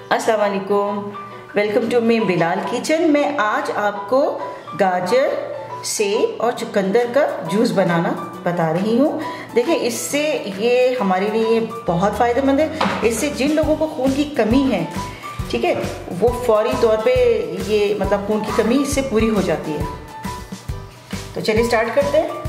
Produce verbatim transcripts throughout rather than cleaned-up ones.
अस्सलाम वालेकुम, welcome to me Bilal kitchen. मैं आज आपको गाजर, सेब और चुकंदर का जूस बनाना बता रही हूँ। देखिए, इससे ये हमारे लिए बहुत फ़ायदेमंद है। इससे जिन लोगों को खून की कमी है, ठीक है, वो फौरी तौर पे ये मतलब खून की कमी इससे पूरी हो जाती है। तो चलिए स्टार्ट करते हैं।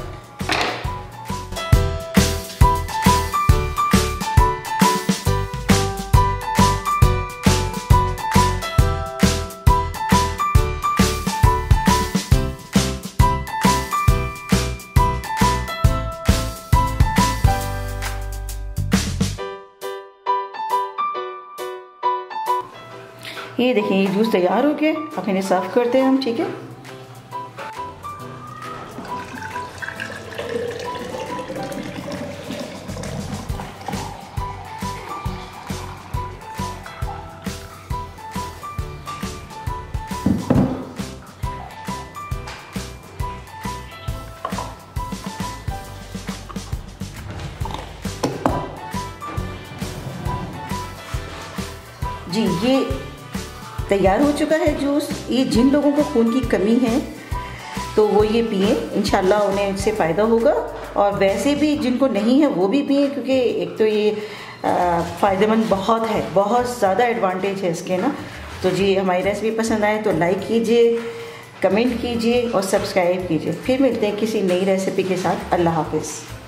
ये देखिए, ये जूस तैयार हो गया। अब इन्हें सर्व करते हैं हम, ठीक है। जी, ये तैयार हो चुका है जूस। ये जिन लोगों को खून की कमी है तो वो ये पिए, इंशाल्लाह उन्हें इससे फ़ायदा होगा। और वैसे भी जिनको नहीं है वो भी पिए, क्योंकि एक तो ये फ़ायदेमंद बहुत है, बहुत ज़्यादा एडवांटेज है इसके ना। तो जी, हमारी रेसिपी पसंद आए तो लाइक कीजिए, कमेंट कीजिए और सब्सक्राइब कीजिए। फिर मिलते हैं किसी नई रेसिपी के साथ। अल्लाह हाफिज़।